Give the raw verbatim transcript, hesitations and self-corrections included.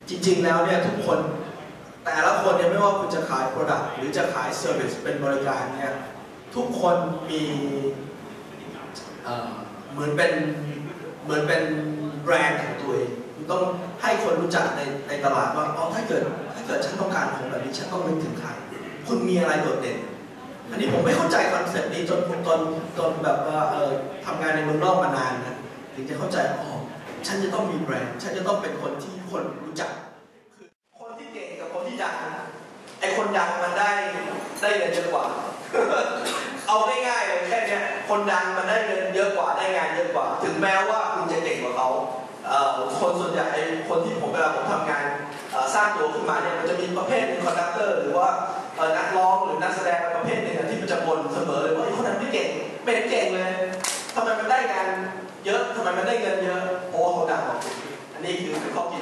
จริงๆแล้วเนี่ยทุกคนแต่ละคนเนี่ยไม่ว่าคุณจะขาย Product หรือจะขาย Service เป็นบริการเนี่ยทุกคนมีเหมือนเป็นเหมือนเป็นแบรนด์ของตัวเองคุณต้องให้คนรู้จักในในตลาดว่าอ๋อถ้าเกิดถ้าเกิดฉันต้องการของแบบนี้ฉันต้องนึกถึงใครคุณมีอะไรโดดเด่นอันนี้ผมไม่เข้าใจคอนเซ็ปต์นี้จนผมตอนตอนแบบว่าเออทำงานในเมืองนอกมานานนะถึงจะเข้าใจอ๋อฉันจะต้องมีแบรนด์ฉันจะต้องเป็นคนที่คนรู้จักคือคนที่เก่งกับคนที่ดังไอคนดังมันได้ได้เงินเยอะกว่า เอาง่ายๆเลยแค่นี้คนดังมันได้เงินเยอะกว่าได้งานเยอะกว่าถึงแม้ว่าคุณจะเก่งกว่าเขาคนส่วนใหญ่คนที่ผมเวลาผมทำงานสร้างตัวขึ้นมาเนี่ยมันจะมีประเภทหนึ่งคอนดักเตอร์หรือว่านักร้องหรือนักแสดงประเภทหนึ่งที่มันจะบ่นเสมอเลยว่าไอ้คนนั้นไม่เก่งไม่เก่งเลยทำไมมันได้งานเยอะทำไมมันได้เงินเยอะเพราะว่าเขาดังกว่าอันนี้คือเป็นข้อคิด